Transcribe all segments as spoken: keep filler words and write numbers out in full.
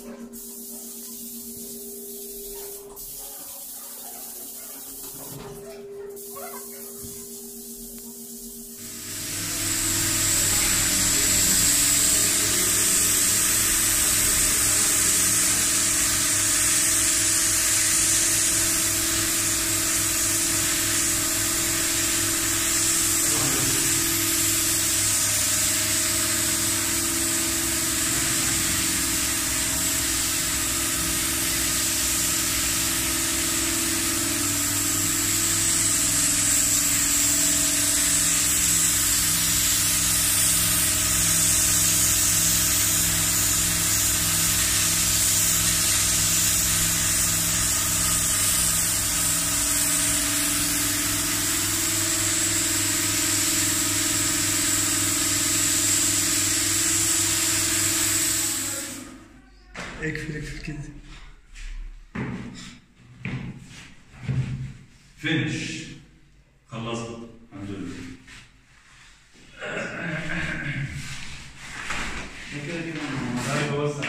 اقفل اقفل كده. فينش. خلصت الحمد لله. كده كده ايوه وسع.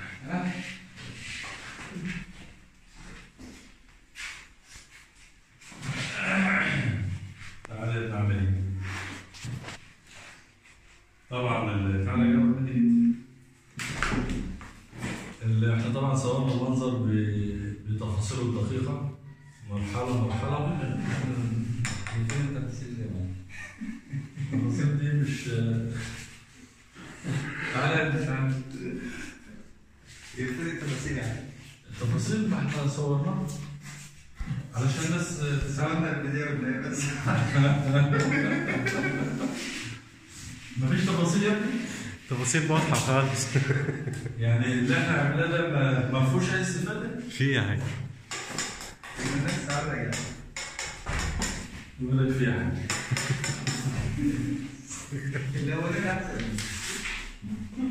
تعالى نعمل طبعا تعالى جنب اللي احنا طبعا صورنا المنظر بتفاصيله الدقيقة مرحلة مرحلة. فين التفاصيل دي؟ التفاصيل دي مش تعالى تعالى يبتدي التفاصيل يعني التفاصيل ما احنا صورناها علشان الناس سوينا البداية والنهاية بس. مفيش تفاصيل يا ابني؟ تفاصيل واضحة خالص. يعني اللي احنا عملناه ده ما- ما فيهوش أي استفادة؟ في حاجة. الناس تعالى يعني. يقول لك في حاجة. اللي هو ده أحسن.